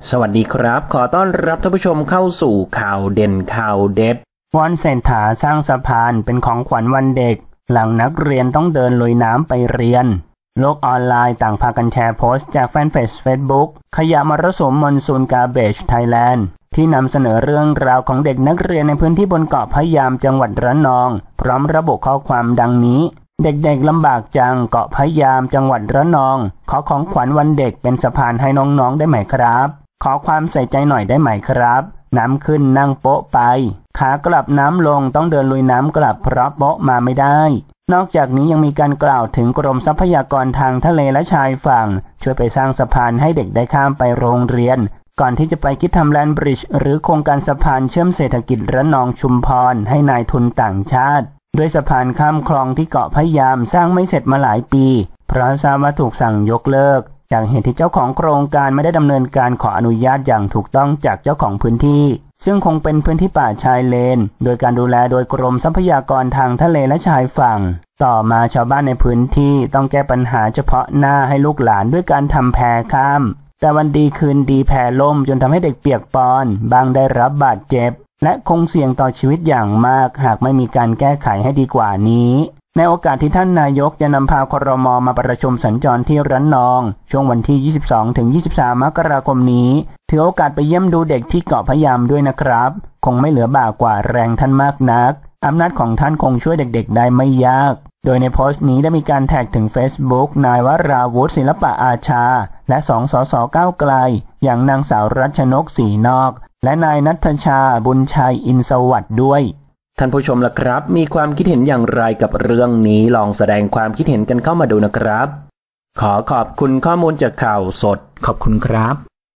สวัสดีครับขอต้อนรับท่านผู้ชมเข้าสู่ข่าวเด่นข่าวเด็ดวอนเศรษฐาสร้างสะพานเป็นของขวัญวันเด็กหลังนักเรียนต้องเดินลุยน้ำไปเรียนโลกออนไลน์ต่างพากันแชร์โพสต์จากแฟนเพจ Facebook ขยะมรสุมมอนซูนกาเบจไทยแลนด์ที่นำเสนอเรื่องราวของเด็กนักเรียนในพื้นที่บนเกาะพะยามจังหวัดระนองพร้อมระบุข้อความดังนี้เด็กๆลำบากจังเกาะพะยามจังหวัดระนองขอของขวัญวันเด็กเป็นสะพานให้น้องๆได้ไหมครับขอความใส่ใจหน่อยได้ไหมครับน้ำขึ้นนั่งโป๊ะไปขากลับน้ำลงต้องเดินลุยน้ำกลับเพราะโป๊ะมาไม่ได้นอกจากนี้ยังมีการกล่าวถึงกรมทรัพยากรทางทะเลและชายฝั่งช่วยไปสร้างสะพานให้เด็กได้ข้ามไปโรงเรียนก่อนที่จะไปคิดทำแลนด์บริดจ์หรือโครงการสะพานเชื่อมเศรษฐกิจระนองชุมพรให้นายทุนต่างชาติด้วยสะพานข้ามคลองที่เกาะพะยามสร้างไม่เสร็จมาหลายปีเพราะทราบว่าถูกสั่งยกเลิกจากเหตุที่เจ้าของโครงการไม่ได้ดำเนินการขออนุญาตอย่างถูกต้องจากเจ้าของพื้นที่ซึ่งคงเป็นพื้นที่ป่าชายเลนโดยการดูแลโดยกรมทรัพยากรทางทะเลและชายฝั่งต่อมาชาวบ้านในพื้นที่ต้องแก้ปัญหาเฉพาะหน้าให้ลูกหลานด้วยการทำแพข้ามแต่วันดีคืนดีแพล่มจนทำให้เด็กเปียกปอนบางได้รับบาดเจ็บและคงเสี่ยงต่อชีวิตอย่างมากหากไม่มีการแก้ไขให้ดีกว่านี้ในโอกาสที่ท่านนายกจะนำพาครม.มาประชุมสัญจรที่ระนองช่วงวันที่ 22-23 มกราคมนี้ถือโอกาสไปเยี่ยมดูเด็กที่เกาะพะยามด้วยนะครับคงไม่เหลือบ่ากว่าแรงท่านมากนักอำนาจของท่านคงช่วยเด็กๆได้ไม่ยากโดยในโพสต์นี้ได้มีการแท็กถึง Facebook นายวราวุฒิศิลปะอาชาและ2 สสก้าวไกลอย่างนางสาวรัชนกศรีนอกและนายณัฐชาบุญชัยอินทร์สวัสดิ์ด้วยท่านผู้ชมล่ะครับมีความคิดเห็นอย่างไรกับเรื่องนี้ลองแสดงความคิดเห็นกันเข้ามาดูนะครับขอขอบคุณข้อมูลจากข่าวสดขอบคุณครับ